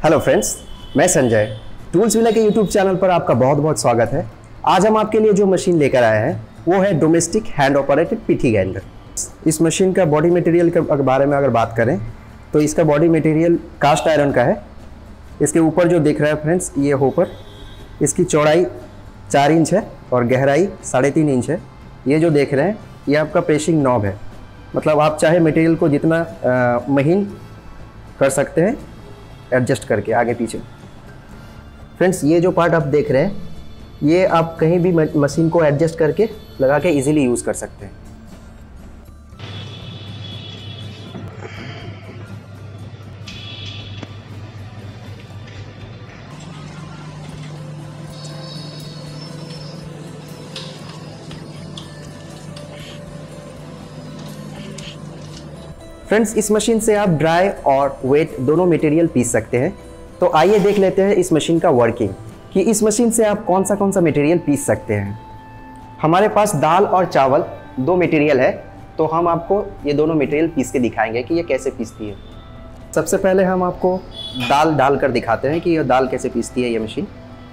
Hello friends, मैं Sanjay. Tools winner के YouTube channel पर आपका बहुत बहुत स्वागत है। आज हम आपके लिए जो मशीन लेकर आए हैं वो है डोमेस्टिक हैंड ऑपरेटेड पीठी ग्राइंडर। इस मशीन का बॉडी मटेरियल के बारे में अगर बात करें तो इसका बॉडी मटेरियल कास्ट आयरन का है। इसके ऊपर जो दिख रहा है फ्रेंड्स, ये होपर, इसकी चौड़ाई 4 इंच है और गहराई 3.5 इंच है। ये जो देख रहे हैं ये आपका प्रेसिंग नॉब है, मतलब आप चाहे मटेरियल को जितना महीन कर सकते हैं एडजस्ट करके आगे पीछे। फ्रेंड्स, ये जो पार्ट आप देख रहे हैं ये आप कहीं भी मशीन को एडजस्ट करके लगा के इजीली यूज़ कर सकते हैं। फ्रेंड्स, इस मशीन से आप ड्राई और वेट दोनों मटेरियल पीस सकते हैं। तो आइए देख लेते हैं इस मशीन का वर्किंग कि इस मशीन से आप कौन सा मटेरियल पीस सकते हैं। हमारे पास दाल और चावल 2 मटेरियल है, तो हम आपको ये दोनों मटेरियल पीस के दिखाएंगे कि ये कैसे पीसती है। सबसे पहले हम आपको दाल डालकर दिखाते हैं कि ये दाल कैसे पीसती है ये मशीन।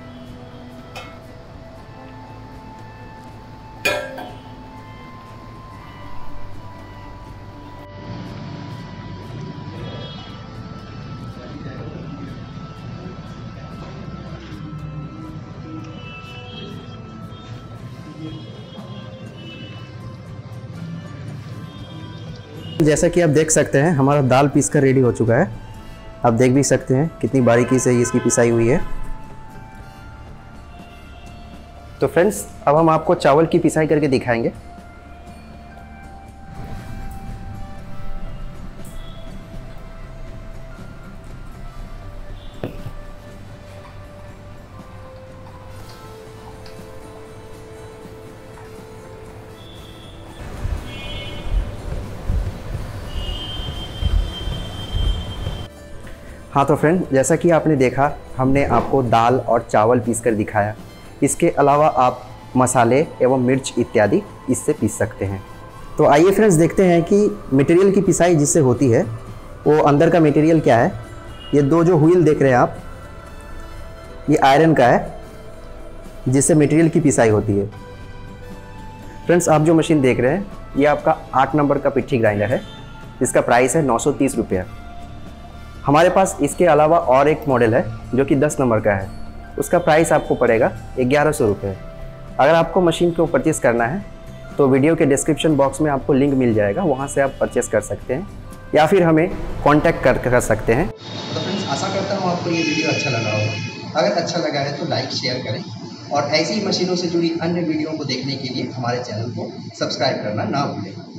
जैसा कि आप देख सकते हैं हमारा दाल पीस कर रेडी हो चुका है। आप देख भी सकते हैं कितनी बारीकी से इसकी पिसाई हुई है। तो फ्रेंड्स, अब हम आपको चावल की पिसाई करके दिखाएंगे। हाँ तो फ्रेंड, जैसा कि आपने देखा हमने आपको दाल और चावल पीस कर दिखाया। इसके अलावा आप मसाले एवं मिर्च इत्यादि इससे पीस सकते हैं। तो आइए फ्रेंड्स देखते हैं कि मटेरियल की पिसाई जिससे होती है वो अंदर का मटेरियल क्या है। ये 2 जो व्हील देख रहे हैं आप, ये आयरन का है जिससे मटेरियल की पिसाई होती है। फ्रेंड्स, आप जो मशीन देख रहे हैं ये आपका 8 नंबर का पिट्ठी ग्राइंडर है, जिसका प्राइस है 930 रुपये। हमारे पास इसके अलावा और एक मॉडल है जो कि 10 नंबर का है, उसका प्राइस आपको पड़ेगा 1100 रुपये। अगर आपको मशीन को परचेस करना है तो वीडियो के डिस्क्रिप्शन बॉक्स में आपको लिंक मिल जाएगा, वहाँ से आप परचेस कर सकते हैं या फिर हमें कॉन्टैक्ट कर सकते हैं। तो फ्रेंड्स, आशा करता हूँ आपको ये वीडियो अच्छा लगा होगा। अगर अच्छा लगा है तो लाइक शेयर करें और ऐसी ही मशीनों से जुड़ी अन्य वीडियो को देखने के लिए हमारे चैनल को सब्सक्राइब करना ना भूलें।